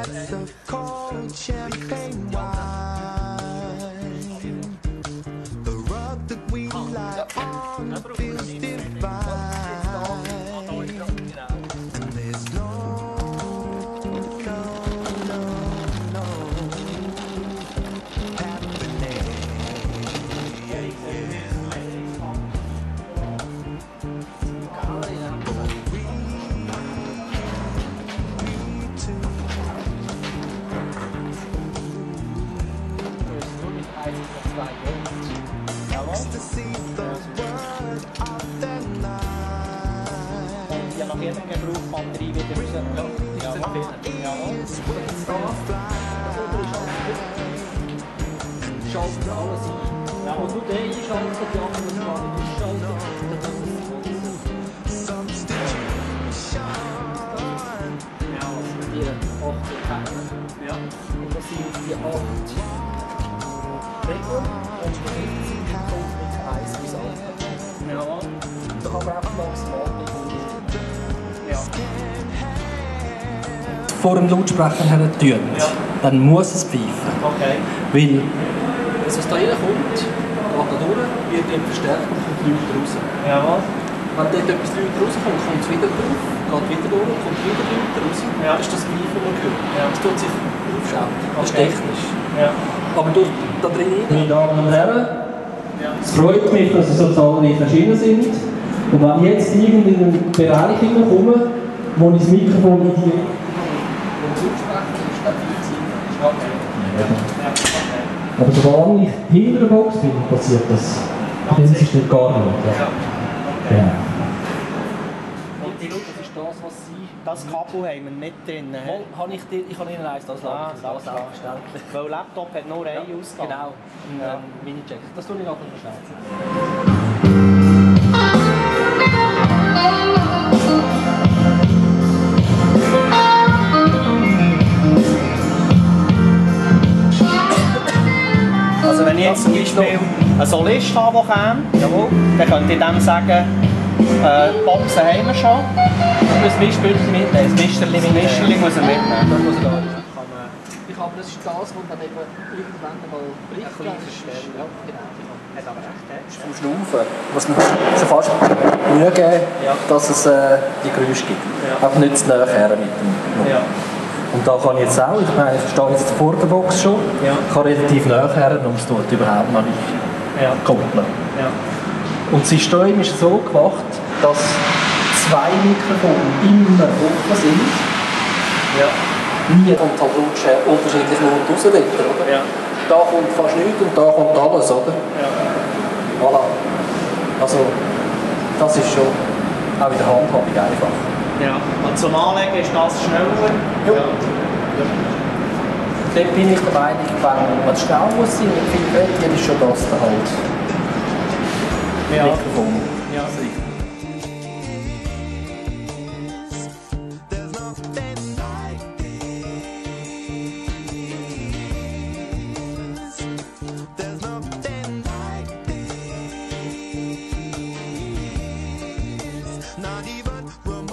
glass of cold champagne wine. The rug that we lie on feels divine. And there's no happening. Ecstasy, the word of the night. Ja, nach jedem Gebrauch Batterie wieder raus. Ja, Is when we fly. Schaltet alles ein. Ja, und du den einschaltet, die anderen gar nicht einschalten. Substitution. Ja, also die 8 Kämpfe. Ja. Und das sind jetzt die 8 Regeln. Und die kommt mit 1 bis 8. Ja. Da kann man einfach maximal nicht. Ja. Vor dem Lautsprecher her tun, Ja. dann muss es pfeifen. Okay. Weil Also was da reinkommt, geht da durch, wird dann verstärkt und kommt lauter raus. Jawohl. Wenn dort etwas lauter rauskommt, kommt es wieder drauf, geht wieder durch, kommt wieder lauter raus. Ja. Das ist das Pfeifen, das man hört. Ja. Das tut sich aufschauen. Das ist Okay. technisch. Ja. Aber durch da drin... Meine Damen und Herren, es freut mich, dass Sie so zahlreich erschienen sind. Und wenn ich jetzt in einen Bereich hineinkomme, wo ich das Mikrofon in die... Aber sobald ich hinter der Box bin, passiert das. Dann ist es nicht gar nicht. Ja. Genau. Und die Leute, das ist das, was sie... Das Kabel haben wir nicht drin. Mal, ich habe Ihnen eins, das Ah, Laptop, selbstverständlich. Weil Laptop hat nur einen Ausgang. Genau, Ja. Mini-Check. Das tue ich nachher verschweizen. Also wenn ich jetzt zum Beispiel einen Solist habe, der käme, dann könnte ich dem sagen, Boxen haben wir schon. Das Mischpult mitnehmen. Das Mischerli muss er mitnehmen. Das muss ich da ich aber das ist das, was dann eben irgendwann mal bricht. Ja, genau. Hat aber recht, Zum Schnaufen muss man schon fast Mühe geben, dass es die Geräusche gibt. Ja. Auch nicht zu nahe her mit dem Mund. Ja. Und da kann ich jetzt auch, ich meine, ich stehe jetzt vor der Box schon, Ja. ich kann relativ nahe her und es tut überhaupt noch nicht Ja. koppeln. Ja. Und das System ist so gemacht, dass 2 Mikrofone immer offen sind. Ja. Nie kommt halt unterschiedlich laut raus, oder? Ja. Da kommt fast nichts und da kommt alles, oder? Ja. Voilà. Also, das ist schon auch in der Handhabung einfach. Ja. Und zum Anlegen ist das schneller. Ja. Dort bin ich der Meinung, wenn es schnell muss sein, mit viel Fett, dann ist schon das da halt. Ja. Mikrofon. Ja. There's nothing like this. There's nothing like this. Not even